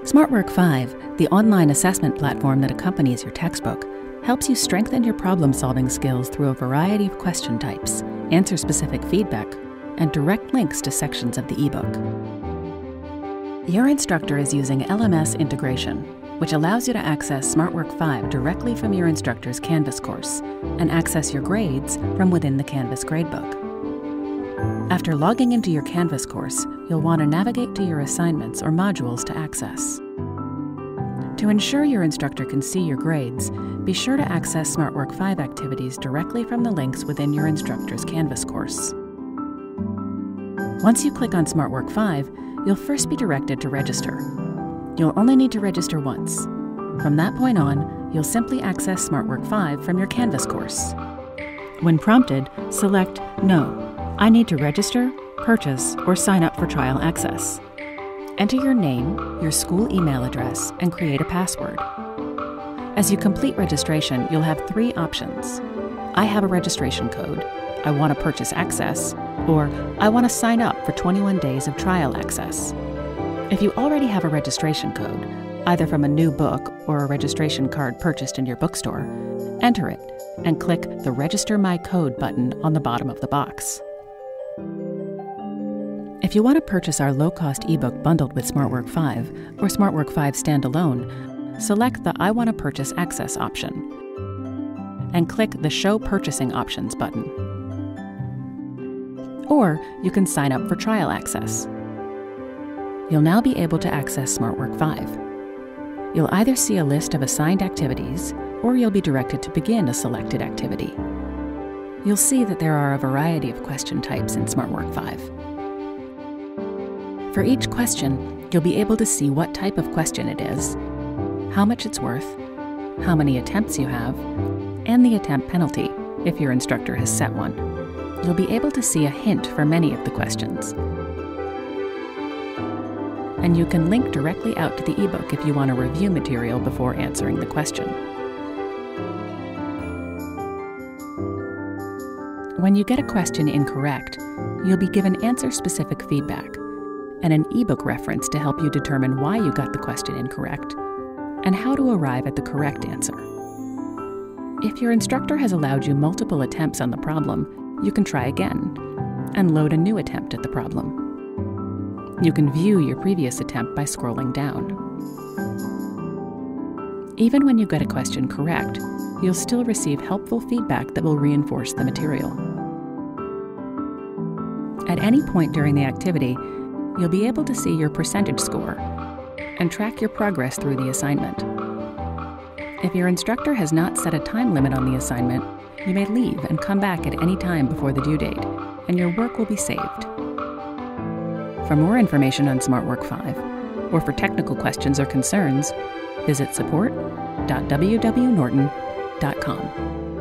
Smartwork5, the online assessment platform that accompanies your textbook, helps you strengthen your problem-solving skills through a variety of question types, answer specific feedback, and direct links to sections of the ebook. Your instructor is using LMS integration, which allows you to access Smartwork5 directly from your instructor's Canvas course and access your grades from within the Canvas gradebook. After logging into your Canvas course, you'll want to navigate to your assignments or modules to access. To ensure your instructor can see your grades, be sure to access Smartwork5 activities directly from the links within your instructor's Canvas course. Once you click on Smartwork5, you'll first be directed to register. You'll only need to register once. From that point on, you'll simply access Smartwork5 from your Canvas course. When prompted, select No. I need to register, purchase, or sign up for trial access. Enter your name, your school email address, and create a password. As you complete registration, you'll have three options. I have a registration code, I want to purchase access, or I want to sign up for 21 days of trial access. If you already have a registration code, either from a new book or a registration card purchased in your bookstore, enter it and click the Register My Code button on the bottom of the box. If you want to purchase our low-cost ebook bundled with Smartwork5 or Smartwork5 standalone, select the I Want to Purchase Access option and click the Show Purchasing Options button. Or you can sign up for trial access. You'll now be able to access Smartwork5. You'll either see a list of assigned activities or you'll be directed to begin a selected activity. You'll see that there are a variety of question types in Smartwork5. For each question, you'll be able to see what type of question it is, how much it's worth, how many attempts you have, and the attempt penalty, if your instructor has set one. You'll be able to see a hint for many of the questions. And you can link directly out to the ebook if you want to review material before answering the question. When you get a question incorrect, you'll be given answer-specific feedback and an ebook reference to help you determine why you got the question incorrect and how to arrive at the correct answer. If your instructor has allowed you multiple attempts on the problem, you can try again and load a new attempt at the problem. You can view your previous attempt by scrolling down. Even when you get a question correct, you'll still receive helpful feedback that will reinforce the material. At any point during the activity, you'll be able to see your percentage score and track your progress through the assignment. If your instructor has not set a time limit on the assignment, you may leave and come back at any time before the due date, and your work will be saved. For more information on Smartwork5, or for technical questions or concerns, visit support.wwnorton.com.